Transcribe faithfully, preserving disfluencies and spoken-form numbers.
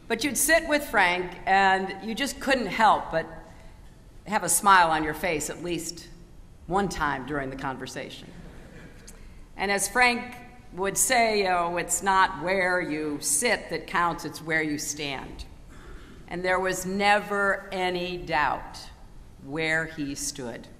But you'd sit with Frank, and you just couldn't help but have a smile on your face at least one time during the conversation. And as Frank would say, oh, it's not where you sit that counts, it's where you stand. And there was never any doubt where he stood.